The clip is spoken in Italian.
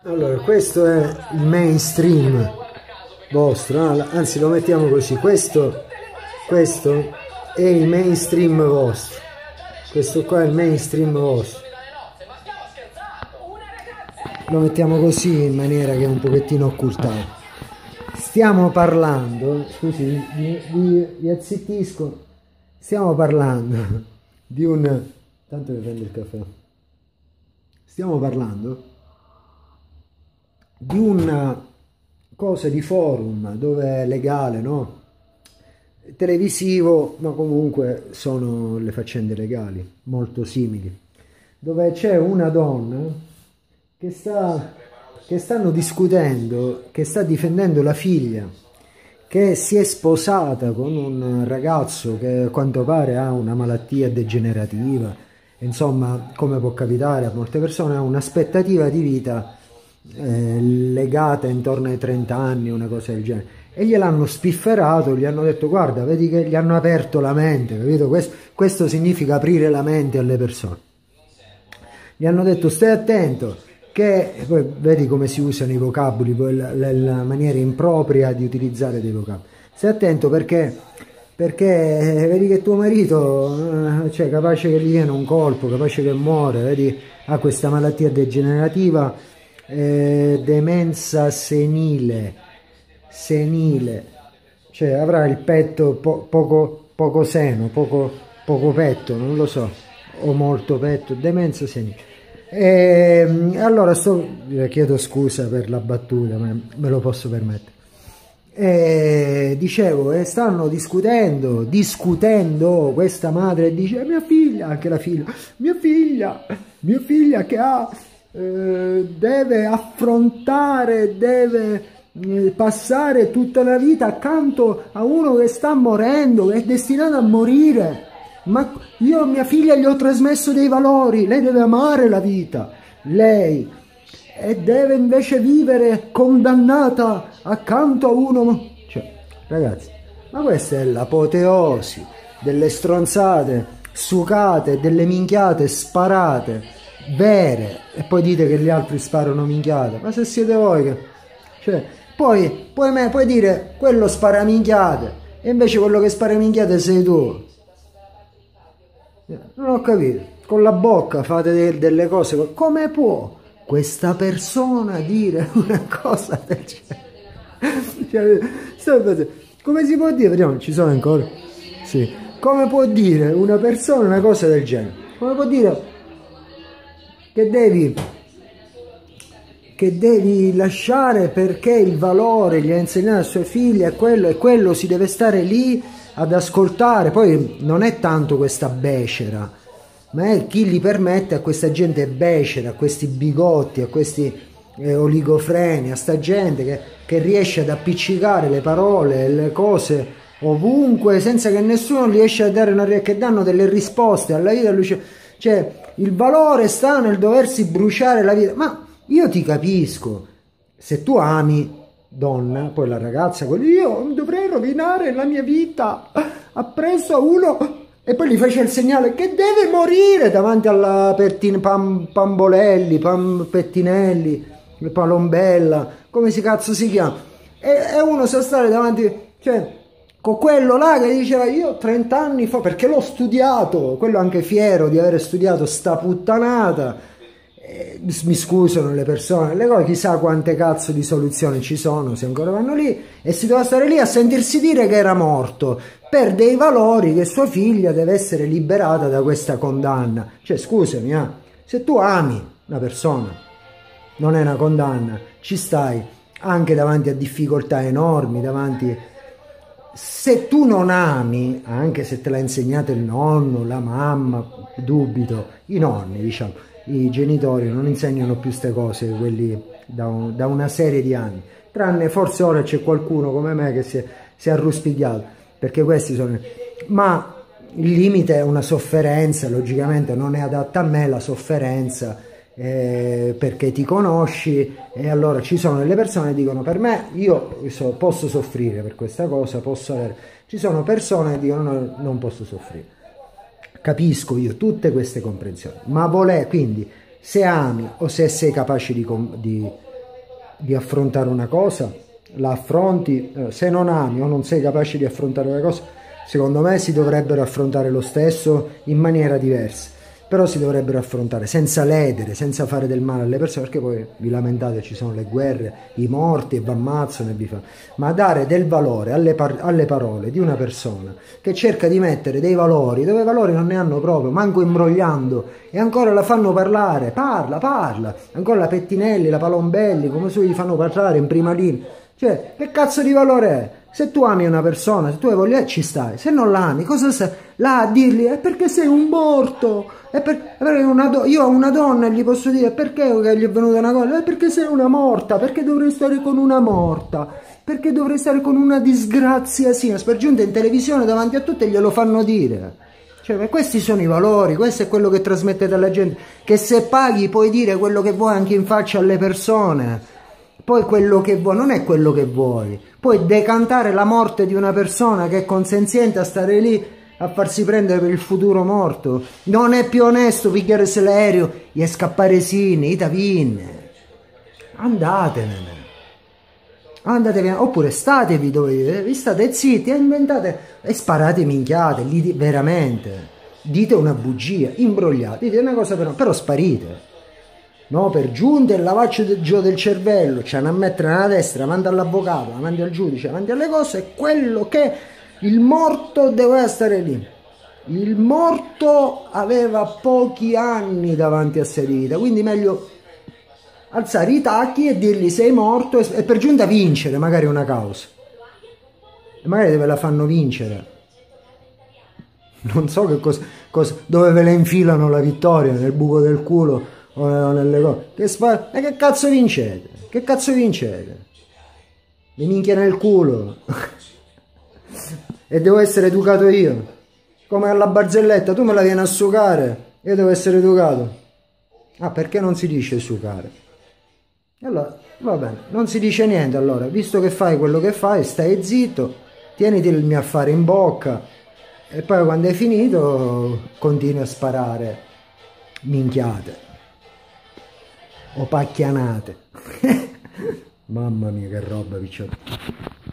Allora, questo è il mainstream vostro, no? Anzi lo mettiamo così, questo è il mainstream vostro, questo qua è il mainstream vostro, lo mettiamo così in maniera che è un pochettino occultato. Stiamo parlando, scusi, vi azzittisco, stiamo parlando di un... tanto mi prendo il caffè, stiamo parlando di una cosa di forum dove è legale, no? Televisivo, ma comunque sono le faccende legali, molto simili, dove c'è una donna che stanno discutendo, che sta difendendo la figlia, che si è sposata con un ragazzo che a quanto pare ha una malattia degenerativa, insomma, come può capitare a molte persone, ha un'aspettativa di vita legata intorno ai 30 anni, una cosa del genere, e gliel'hanno spifferato, gli hanno detto guarda, vedi che gli hanno aperto la mente, capito? Questo significa aprire la mente alle persone. Gli hanno detto stai attento, che poi vedi come si usano i vocaboli, poi la maniera impropria di utilizzare dei vocaboli. Stai attento perché vedi che tuo marito, cioè capace che gli viene un colpo, capace che muore, vedi, ha questa malattia degenerativa, demenza senile, cioè avrà il petto poco seno, poco petto, non lo so, o molto petto, demenza senile. Allora chiedo scusa per la battuta, ma me lo posso permettere. Dicevo, stanno discutendo, questa madre dice mia figlia, anche la figlia, mia figlia che ha, deve affrontare, deve passare tutta la vita accanto a uno che sta morendo, che è destinato a morire. Ma io a mia figlia gli ho trasmesso dei valori, lei deve amare la vita, lei, e deve invece vivere condannata accanto a uno. Cioè, ragazzi, ma questa è l'apoteosi delle stronzate sucate, delle minchiate sparate vere, e poi dite che gli altri sparano minchiate. Ma se siete voi che... cioè, puoi dire quello spara minchiate e invece quello che spara minchiate sei tu. Non ho capito, con la bocca fate delle cose, come può questa persona dire una cosa del genere? Cioè, come si può dire? Vediamo, ci sono ancora? Sì. Come può dire una persona una cosa del genere? Come può dire che devi lasciare perché il valore gli ha insegnato a sua figlia e quello si deve stare lì ad ascoltare? Poi non è tanto questa becera, ma è chi gli permette a questa gente becera, a questi bigotti, a questi oligofreni, a sta gente che riesce ad appiccicare le parole, le cose ovunque senza che nessuno riesce a dare che danno delle risposte alla vita. Cioè, il valore sta nel doversi bruciare la vita. Ma io ti capisco, se tu ami donna, poi la ragazza, io dovrei rovinare la mia vita, ha preso uno e poi gli fece il segnale che deve morire davanti alla Pambolelli, Pettinelli, Palombella, come si cazzo si chiama, e uno sa stare davanti, cioè, con quello là che diceva io 30 anni fa, perché l'ho studiato, quello anche fiero di aver studiato sta puttanata. Mi scusano le persone, le cose, chissà quante cazzo di soluzioni ci sono se ancora vanno lì, e si doveva stare lì a sentirsi dire che era morto per dei valori, che sua figlia deve essere liberata da questa condanna. Cioè, scusami, se tu ami una persona, non è una condanna, ci stai anche davanti a difficoltà enormi, davanti... Se tu non ami, anche se te l'ha insegnato il nonno, la mamma, dubito, i nonni, diciamo, i genitori non insegnano più queste cose, quelli da una serie di anni, tranne forse ora c'è qualcuno come me che si è arruspicato, perché questi sono... ma il limite è una sofferenza, logicamente non è adatta a me la sofferenza, perché ti conosci, e allora ci sono delle persone che dicono per me, io posso soffrire per questa cosa, ci sono persone che dicono no, non posso soffrire. Capisco io tutte queste comprensioni, ma quindi se ami o se sei capace di di affrontare una cosa, la affronti, se non ami o non sei capace di affrontare una cosa, secondo me si dovrebbero affrontare lo stesso in maniera diversa, però si dovrebbero affrontare senza ledere, senza fare del male alle persone, perché poi vi lamentate, ci sono le guerre, i morti e vi ammazzano e vi fanno, ma dare del valore alle parole di una persona che cerca di mettere dei valori dove valori non ne hanno proprio, manco imbrogliando, e ancora la fanno parlare, parla, ancora la Pettinelli, la Palombelli, come se gli fanno parlare in prima linea. Cioè, che cazzo di valore è? Se tu ami una persona, se tu hai voglia, ci stai. Se non la ami, cosa stai là a dirgli? È perché sei un morto. Io a una donna gli posso dire perché gli è venuta una cosa? È perché sei una morta. Perché dovrei stare con una morta? Perché dovrei stare con una disgrazia sì? Per giunta in televisione davanti a tutti glielo fanno dire. Cioè, ma questi sono i valori, questo è quello che trasmettete alla gente. Che se paghi puoi dire quello che vuoi anche in faccia alle persone. Poi quello che vuoi non è quello che vuoi. Puoi decantare la morte di una persona che è consenziente a stare lì a farsi prendere per il futuro morto. Non è più onesto pigliarsi l'aereo e scappare sini, itavine. Andatevene. Andatevene, oppure statevi dove vi state zitti e inventate e sparate minchiate, lì veramente. Dite una bugia, imbrogliate, dite una cosa però sparite. No, per giunta il lavaggio del cervello, cioè a mettere nella destra, manda all'avvocato, mandi al giudice, mandi alle cose, è quello che il morto doveva stare lì. Il morto aveva pochi anni davanti a sé di vita, quindi meglio alzare i tacchi e dirgli sei morto e per giunta vincere magari una causa. E magari ve la fanno vincere. Non so che cosa dove ve la infilano la vittoria, nel buco del culo o nelle cose. Che cazzo vincete? Che cazzo vincete? Mi minchia nel culo. E devo essere educato io. Come alla barzelletta, tu me la vieni a sucare, io devo essere educato. Ah, perché non si dice sucare? Allora, va bene, non si dice niente allora, visto che fai quello che fai, stai zitto, tieniti il mio affare in bocca e poi quando hai finito continui a sparare minchiate o pacchianate. Mamma mia che roba, picciotto.